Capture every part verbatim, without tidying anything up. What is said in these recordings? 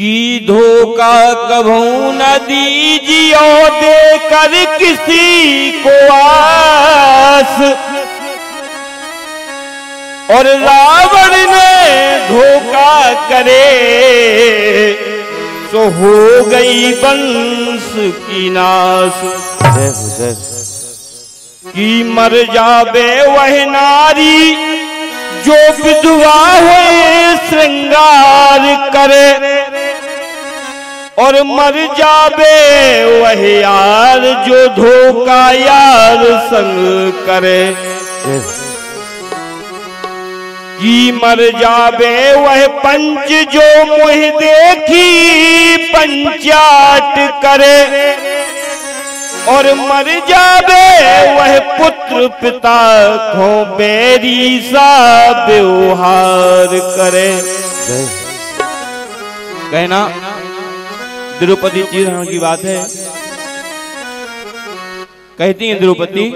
कि धोखा कभू न दीजियो देकर किसी को आस। और रावण ने धोखा करे तो हो गई वंश की नाश। कि मर जावे वह नारी जो विधवा है श्रृंगार करे। और मर जावे वह यार जो धोखा यार संग करे। कि मर जावे वह पंच जो मुँह देखी पंचाट करे। और मर जावे वह पुत्र पिता को बेरी सा व्यवहार करे। कहना द्रौपदी चीरहरण की बात है। कहती है द्रौपदी,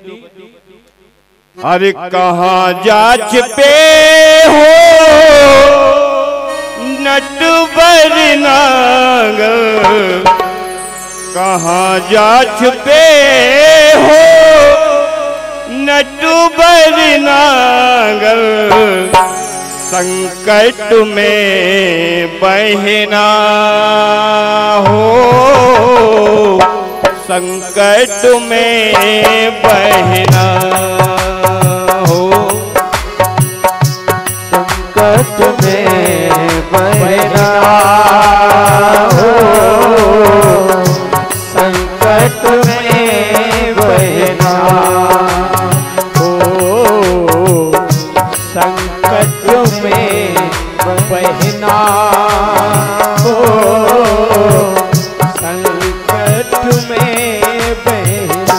अरे कहाँ जाच पे हो नटवर नागर। कहाँ जाच पे हो नटवर नागर। संकट में बहना हो संकट में बहना हो। संकट में बहना हो संकट में बहना हो संकट में बहना हो संकट में बहना।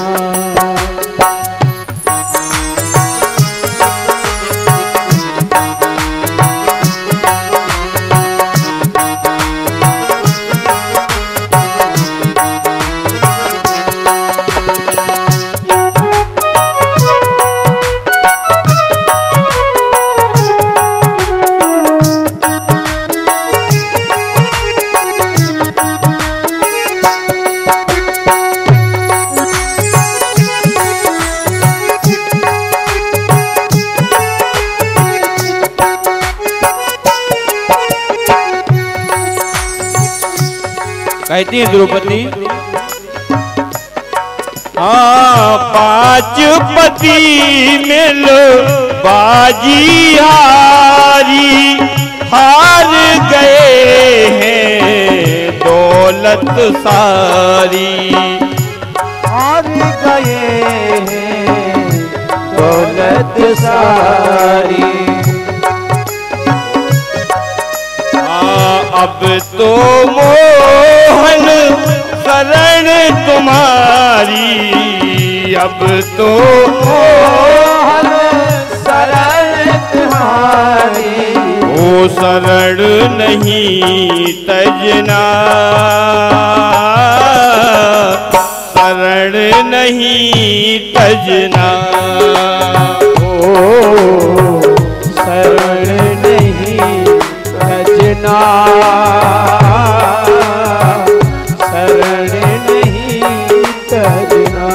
कहती है द्रौपदी, हाँ पांच पति मिलो बाजी हारी। हार गए हैं दौलत सारी। हार गए हैं दौलत सारी। अब तो मोहन शरण तुम्हारी। अब तो मोहन शरण तुम्हारी। ओ शरण नहीं तजना शरण नहीं तजना। ओ शरण नहीं तजना शरण नहीं तजना।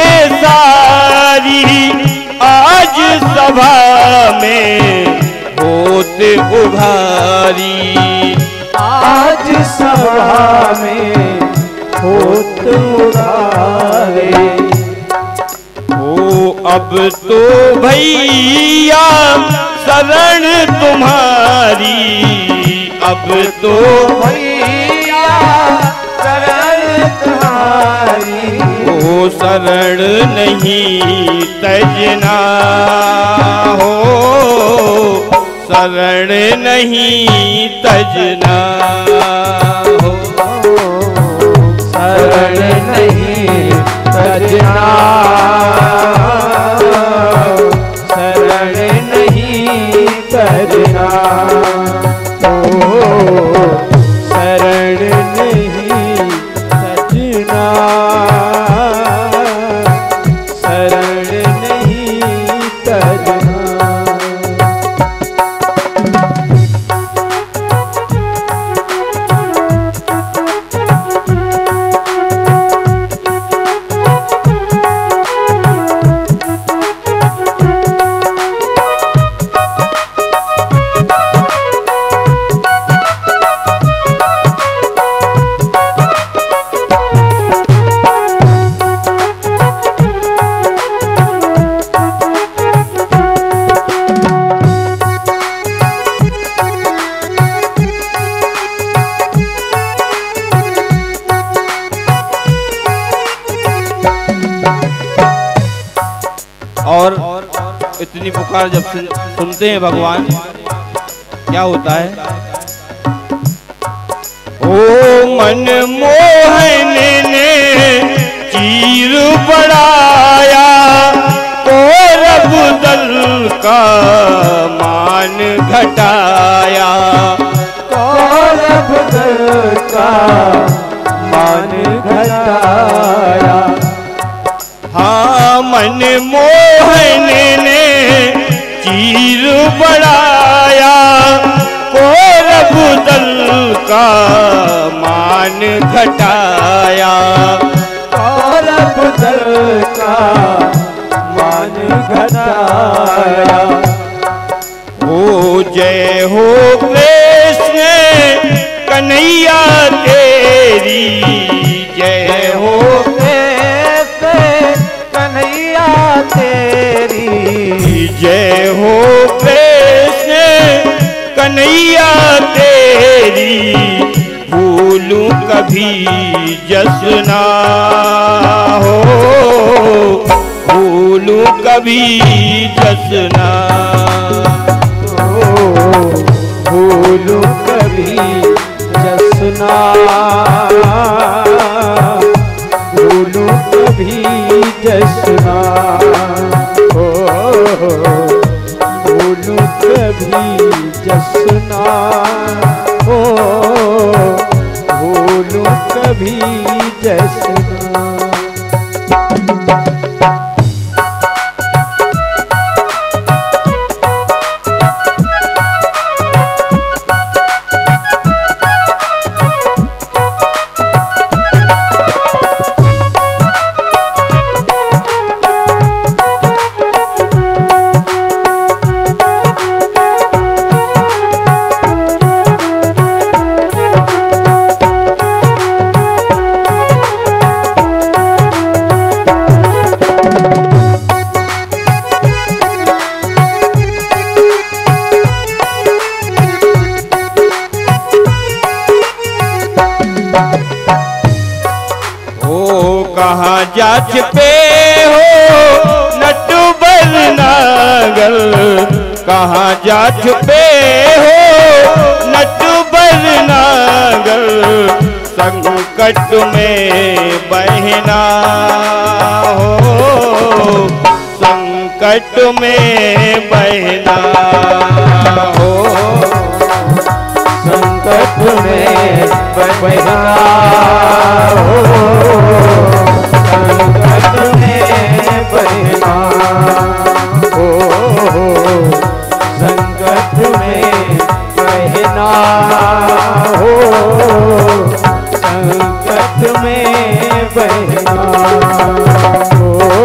सारी आज सभा में होते उभारी। आज सभा में होत उभारे। ओ अब तो भैया शरण तुम्हारी, अब तो भैया शरण तुम्हारी। ओ शरण नहीं तजना हो, शरण नहीं तजना हो, शरण नहीं तजना, शरण नहीं तजना। ओ शरण नहीं तजना, शरण नहीं तजना। और इतनी पुकार जब सुन, सुनते हैं भगवान, क्या होता है? ओ मन मोहन ने चीर बढ़ाया, कौरव दल का मान घटाया, कौरव दल का मान घटाया। हाँ मन मोहन ने चीर बढ़ाया, कौरव दल का मान घटाया, कौरव दल का मान घटाया। ओ जय हो कृष्ण कन्हैया तेरी, जय हो कन्हैया तेरी, जय हो कृष्ण कन्हैया तेरी। भूलूं कभी जसना हो, भूलूं कभी जसना, भूलूं कभी जसना, भूलूं कभी जसना। ओ भूलूं कभी जसना, ओ भूलूं कभी जसना। कहाँ जा छिपे हो नटवर नागर, कहाँ जा छुपे हो नटवर नागर। संकट में बहना हो, संकट में बहना हो, संकट में बहना हो, संकट में बहना हो, संकट में बहना हो, संकट में बहना हो।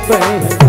बहना